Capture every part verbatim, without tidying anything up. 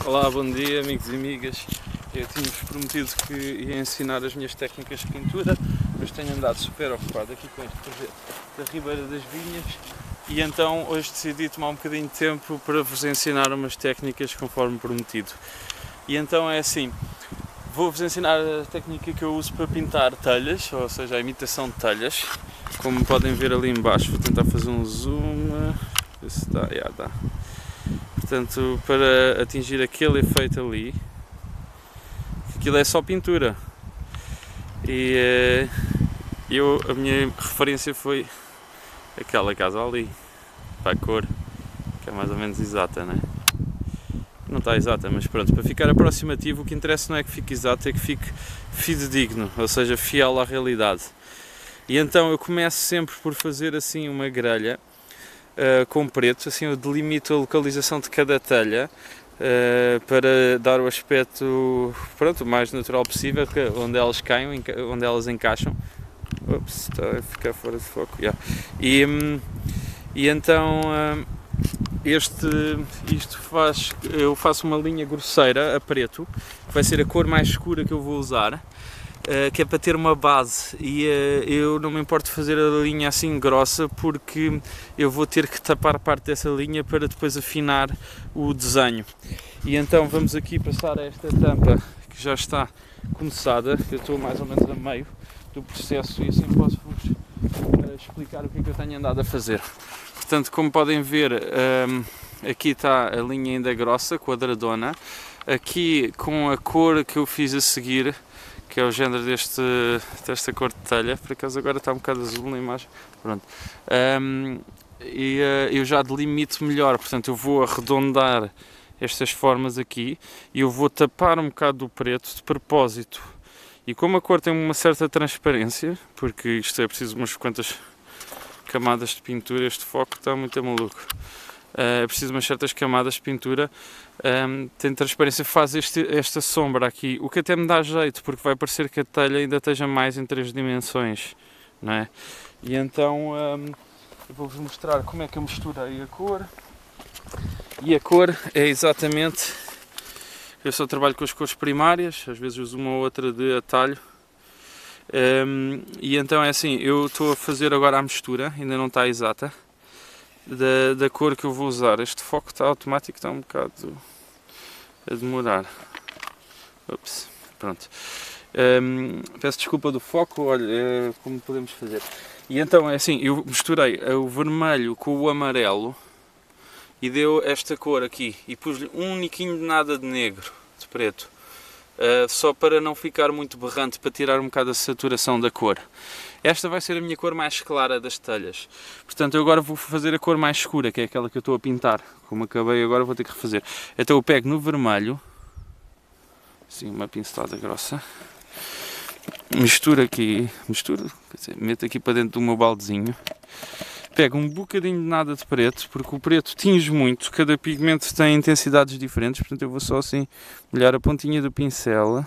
Olá, bom dia amigos e amigas. Eu tinha-vos prometido que ia ensinar as minhas técnicas de pintura, mas tenho andado super ocupado aqui com este projeto da Ribeira das Vinhas e então hoje decidi tomar um bocadinho de tempo para vos ensinar umas técnicas conforme prometido. E então é assim, vou-vos ensinar a técnica que eu uso para pintar telhas, ou seja, a imitação de telhas. Como podem ver ali em baixo, vou tentar fazer um zoom, ver se está, já dá. Portanto, para atingir aquele efeito ali, aquilo é só pintura. E eu, a minha referência foi aquela casa ali, para a cor, que é mais ou menos exata, não é? Não está exata, mas pronto, para ficar aproximativo, o que interessa não é que fique exato, é que fique fidedigno, ou seja, fiel à realidade. E então eu começo sempre por fazer assim uma grelha uh, com preto, assim eu delimito a localização de cada telha uh, para dar o aspecto, pronto, o mais natural possível, onde elas caem, onde elas encaixam. Ops, está a ficar fora de foco, yeah. e, um, e então uh, este, isto faz, eu faço uma linha grosseira a preto, que vai ser a cor mais escura que eu vou usar. Uh, que é para ter uma base e uh, eu não me importo de fazer a linha assim grossa porque eu vou ter que tapar parte dessa linha para depois afinar o desenho. E então vamos aqui passar a esta tampa que já está começada, eu estou mais ou menos a meio do processo e assim posso-vos uh, explicar o que é que eu tenho andado a fazer. Portanto, como podem ver, um, aqui está a linha ainda grossa, quadradona, aqui com a cor que eu fiz a seguir, que é o género deste, desta cor de telha, por acaso agora está um bocado azul na imagem, pronto. Um, e uh, eu já delimito melhor, portanto eu vou arredondar estas formas aqui e eu vou tapar um bocado do preto de propósito. E como a cor tem uma certa transparência, porque isto é preciso umas quantas camadas de pintura, este foco está muito maluco. É preciso umas certas camadas de pintura, um, tem transparência, faz este, esta sombra aqui, o que até me dá jeito, porque vai parecer que a telha ainda esteja mais em três dimensões, não é? E então um, eu vou-vos mostrar como é que eu misturei a cor, e a cor é exatamente, eu só trabalho com as cores primárias, às vezes uso uma ou outra de atalho, um, e então é assim, eu estou a fazer agora a mistura, ainda não está exata, Da, da cor que eu vou usar. Este foco está automático, está um bocado a demorar. Ups, pronto. Um, peço desculpa do foco, olha, é como podemos fazer. E então é assim, eu misturei o vermelho com o amarelo e deu esta cor aqui. E pus-lhe um niquinho de nada de negro, de preto. Uh, só para não ficar muito berrante, para tirar um bocado a saturação da cor. Esta vai ser a minha cor mais clara das telhas. Portanto, eu agora vou fazer a cor mais escura, que é aquela que eu estou a pintar. Como acabei agora, vou ter que refazer. Então eu pego no vermelho, assim, uma pincelada grossa, misturo aqui, misturo, quer dizer, meto aqui para dentro do meu baldezinho, pego um bocadinho de nada de preto, porque o preto tinge muito, cada pigmento tem intensidades diferentes, portanto eu vou só assim molhar a pontinha do pincel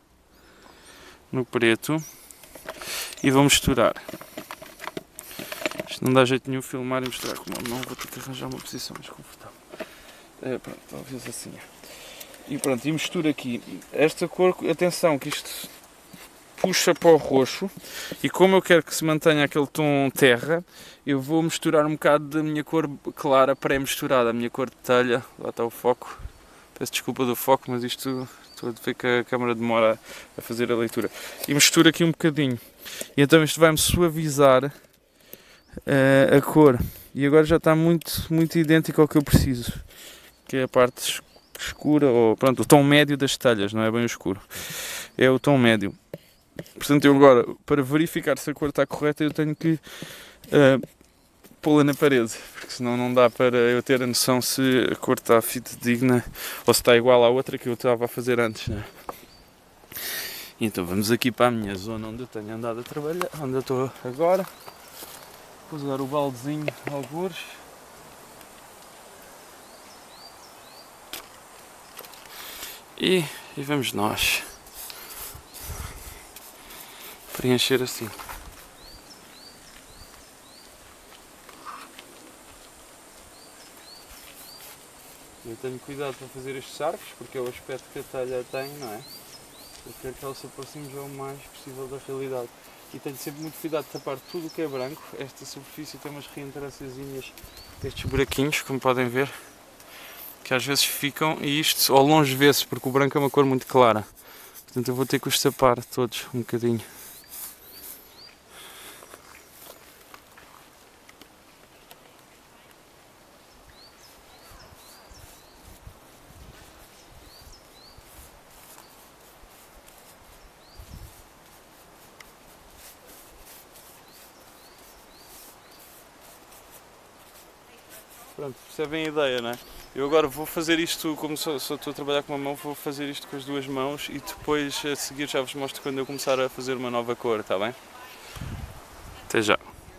no preto e vou misturar. Isto não dá jeito nenhum filmar e misturar com uma mão, vou ter que arranjar uma posição mais confortável. É, pronto, talvez assim. E pronto, e misturo aqui. Esta cor, atenção que isto puxa para o roxo e como eu quero que se mantenha aquele tom terra, eu vou misturar um bocado da minha cor clara pré-misturada, a minha cor de telha. Lá está o foco. Peço desculpa do foco, mas isto estou a ver que a câmera demora a fazer a leitura. E misturo aqui um bocadinho. E então isto vai-me suavizar uh, a cor. E agora já está muito, muito idêntico ao que eu preciso. Que é a parte escura, ou pronto, o tom médio das telhas, não é bem o escuro. É o tom médio. Portanto, eu agora, para verificar se a cor está correta, eu tenho que uh, pô-la na parede, porque senão não dá para eu ter a noção se a cor está fidedigna ou se está igual à outra que eu estava a fazer antes, né? Então vamos aqui para a minha zona onde eu tenho andado a trabalhar, onde eu estou agora. Vou usar o baldezinho algures. E, e vamos nós preencher assim. E Eu tenho cuidado para fazer estes arcos, porque é o aspecto que a telha tem, não é? Eu quero que ela se aproxime já o mais possível da realidade. E tenho sempre muito cuidado de tapar tudo o que é branco. Esta superfície tem umas reentrânciazinhas, estes buraquinhos, como podem ver, que às vezes ficam, e isto ao longe vê-se, porque o branco é uma cor muito clara. Portanto eu vou ter que os tapar todos um bocadinho. Pronto, percebem a ideia, não é? Eu agora vou fazer isto, como só, só estou a trabalhar com uma mão, vou fazer isto com as duas mãos e depois a seguir já vos mostro quando eu começar a fazer uma nova cor, está bem? Até já!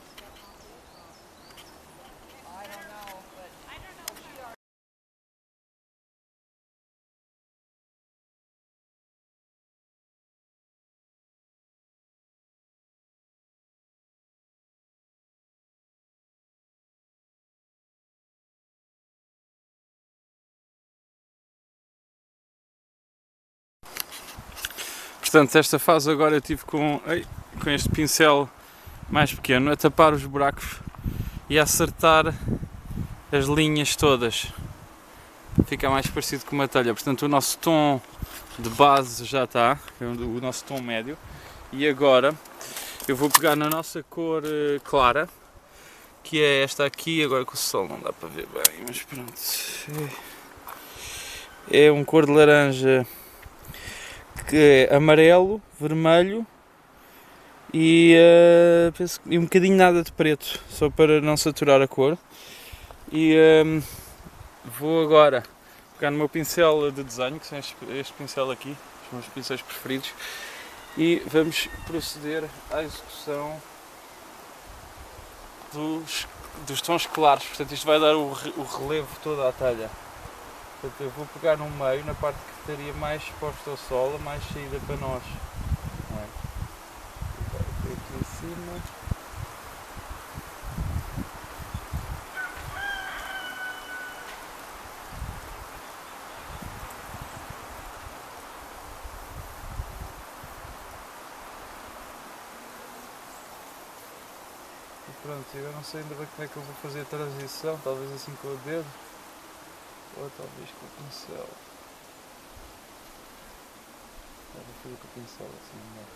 Portanto, esta fase agora eu tive com, ei, com este pincel mais pequeno a tapar os buracos e a acertar as linhas todas. Fica mais parecido com uma telha. Portanto, o nosso tom de base já está, o nosso tom médio. E agora eu vou pegar na nossa cor clara, que é esta aqui. Agora com o sol não dá para ver bem, mas pronto. É um cor de laranja que é amarelo, vermelho e, uh, penso, e um bocadinho nada de preto, só para não saturar a cor. E um, vou agora pegar no meu pincel de desenho, que são este, este pincel aqui, os meus pincéis preferidos, e vamos proceder à execução dos, dos tons claros. Portanto, isto vai dar o, o relevo toda à telha. Portanto, eu vou pegar no meio, na parte que estaria mais exposta ao sol, mais saída para nós. Não é? Aqui em cima. E pronto, eu não sei ainda bem como é que eu vou fazer a transição, talvez assim com o dedo, ou talvez com o pincel. Vou fazer com o pincel assim melhor.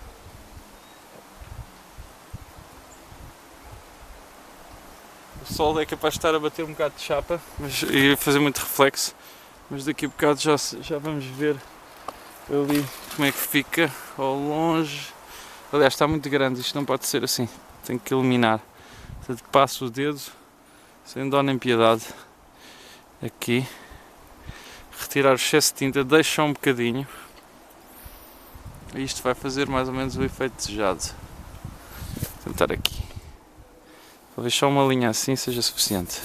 O sol é capaz de estar a bater um bocado de chapa, mas, e fazer muito reflexo, mas daqui a bocado já, já vamos ver ali como é que fica ao longe. Aliás, está muito grande, isto não pode ser assim, tenho que iluminar. Portanto, passo o dedo, sem dó nem piedade, aqui, retirar o excesso de tinta, deixo só um bocadinho, e isto vai fazer mais ou menos o efeito desejado. Vou tentar aqui. Talvez só uma linha assim seja suficiente.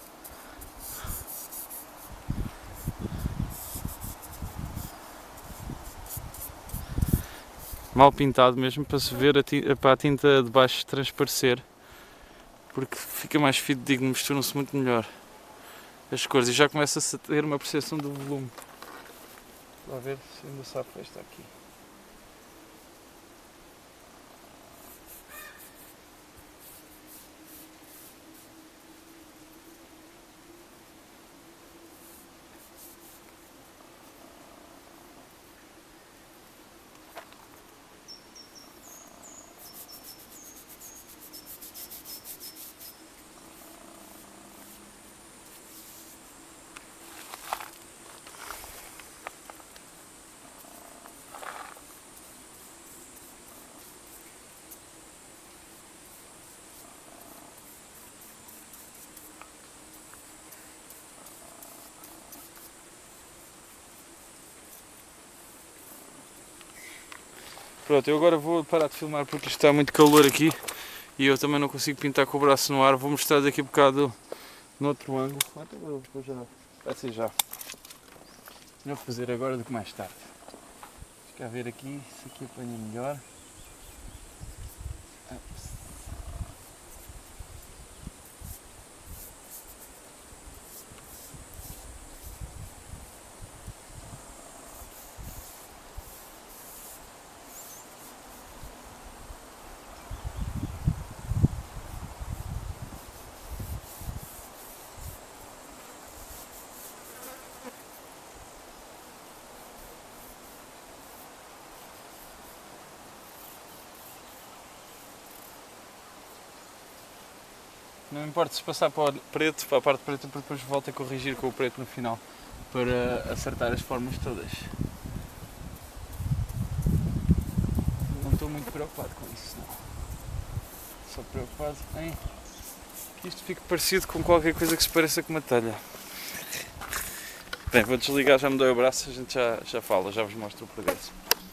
Mal pintado mesmo, para se ver a tinta, para a tinta de baixo transparecer, porque fica mais fidedigno, misturam-se muito melhor as cores e já começa-se a ter uma percepção do volume. Vou ver se ainda sabe esta aqui. Pronto, eu agora vou parar de filmar porque está muito calor aqui e eu também não consigo pintar com o braço no ar. Vou mostrar daqui a bocado noutro ângulo. Até agora vou já. Vai ser já. Melhor fazer agora do que mais tarde. Deixa cá ver aqui, se aqui apanha melhor. Não me importa se passar para o preto, para a parte preta, porque depois volto a corrigir com o preto no final para acertar as formas todas. Não estou muito preocupado com isso, não. Só preocupado em que isto fique parecido com qualquer coisa que se pareça com uma telha. Bem, vou desligar, já me dou o braço, a gente já, já fala, já vos mostro o progresso.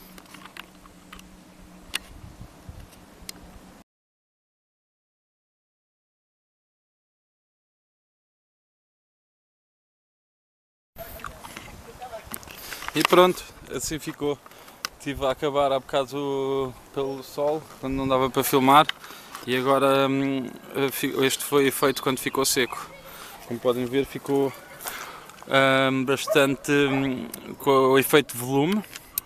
E pronto, assim ficou. Estive a acabar há bocado pelo sol, quando não dava para filmar, e agora hum, este foi feito quando ficou seco. Como podem ver, ficou hum, bastante hum, com o efeito de volume.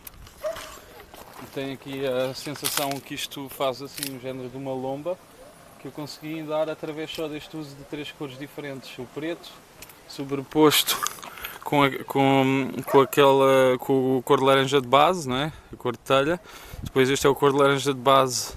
Tem aqui a sensação que isto faz assim um género de uma lomba, que eu consegui dar através só deste uso de três cores diferentes. O preto sobreposto com, a, com, com aquela com a cor de laranja de base, não é? A cor de telha. Depois este é o cor de laranja de base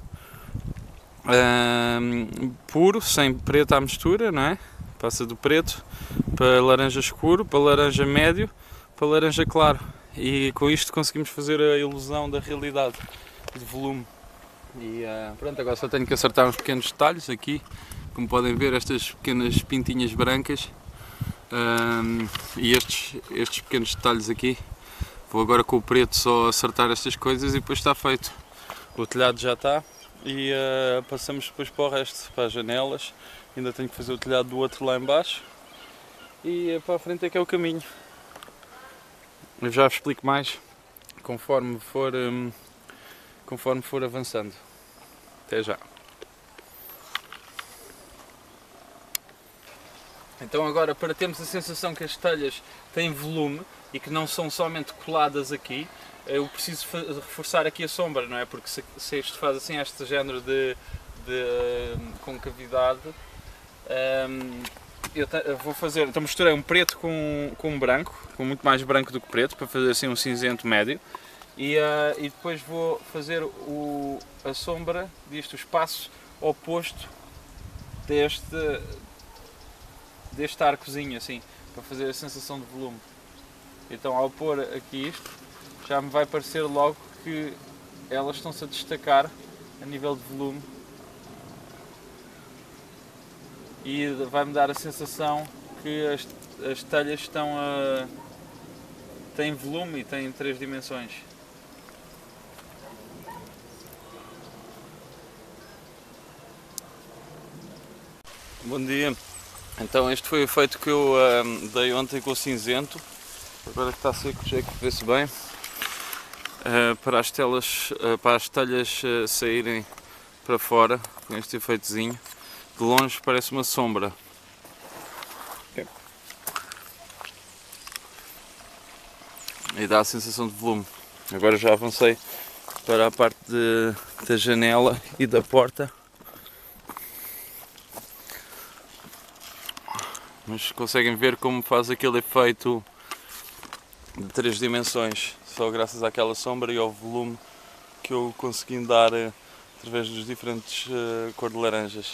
hum, puro, sem preto à mistura, não é? Passa do preto para laranja escuro, para laranja médio, para laranja claro. E com isto conseguimos fazer a ilusão da realidade de volume. E uh, pronto, agora só tenho que acertar uns pequenos detalhes aqui. Como podem ver, estas pequenas pintinhas brancas. Um, e estes, estes pequenos detalhes aqui. Vou agora com o preto só acertar estas coisas e depois está feito. O telhado já está e uh, passamos depois para o resto, para as janelas. Ainda tenho que fazer o telhado do outro lá em baixo e uh, para a frente é que é o caminho. Eu já vos explico mais conforme for, um, conforme for avançando. Até já. Então agora, para termos a sensação que as telhas têm volume e que não são somente coladas aqui, eu preciso reforçar aqui a sombra, não é? Porque se, se isto faz assim este género de, de um, concavidade, um, eu, te, eu vou fazer, então misturei um preto com, com um branco, com muito mais branco do que preto, para fazer assim um cinzento médio, e, uh, e depois vou fazer o, a sombra disto, o espaço oposto deste deste arcozinho assim, para fazer a sensação de volume. Então ao pôr aqui isto, já me vai parecer logo que elas estão-se a destacar a nível de volume e vai-me dar a sensação que as, as telhas estão a... têm volume e têm três dimensões. Bom dia! Então este foi o efeito que eu um, dei ontem com o cinzento, agora que está seco já é que vê-se bem, uh, para, as telas, uh, para as telhas uh, saírem para fora, com este efeitozinho, de longe parece uma sombra. Okay. E dá a sensação de volume. Agora já avancei para a parte de, da janela e da porta. Mas conseguem ver como faz aquele efeito de três dimensões, só graças àquela sombra e ao volume que eu consegui dar uh, através dos diferentes uh, cor de laranjas.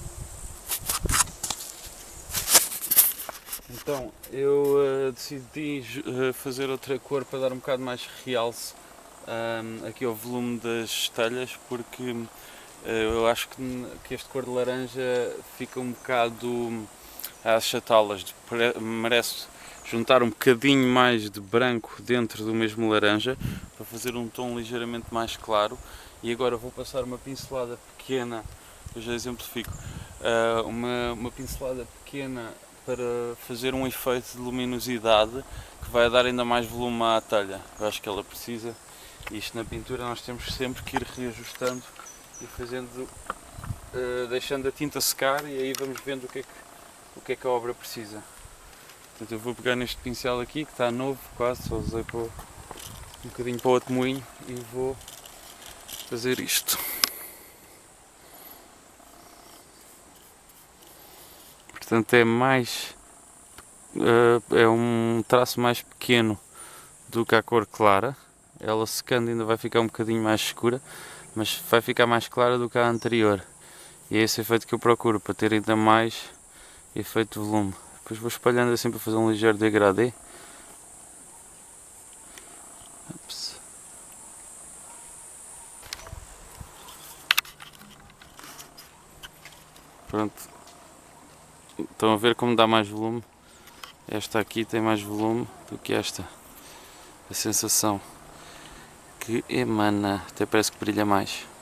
Então, eu uh, decidi uh, fazer outra cor para dar um bocado mais realce um, aqui ao volume das telhas, porque uh, eu acho que, que este cor de laranja fica um bocado a achatá-las, merece juntar um bocadinho mais de branco dentro do mesmo laranja para fazer um tom ligeiramente mais claro. E agora vou passar uma pincelada pequena, eu já exemplifico, uh, uma, uma pincelada pequena para fazer um efeito de luminosidade que vai dar ainda mais volume à telha. Eu acho que ela precisa. Isto na pintura nós temos sempre que ir reajustando e fazendo, uh, deixando a tinta secar, e aí vamos vendo o que é que o que é que a obra precisa. Portanto, eu vou pegar neste pincel aqui, que está novo quase, só usei para, um bocadinho para o outro moinho, e vou fazer isto. Portanto, é mais uh, é um traço mais pequeno do que a cor clara. Ela secando ainda vai ficar um bocadinho mais escura, mas vai ficar mais clara do que a anterior. E é esse efeito que eu procuro, para ter ainda mais efeito de volume. Depois vou espalhando assim para fazer um ligeiro degradê. Ups. Pronto. Estão a ver como dá mais volume? Esta aqui tem mais volume do que esta. A sensação que emana, até parece que brilha mais.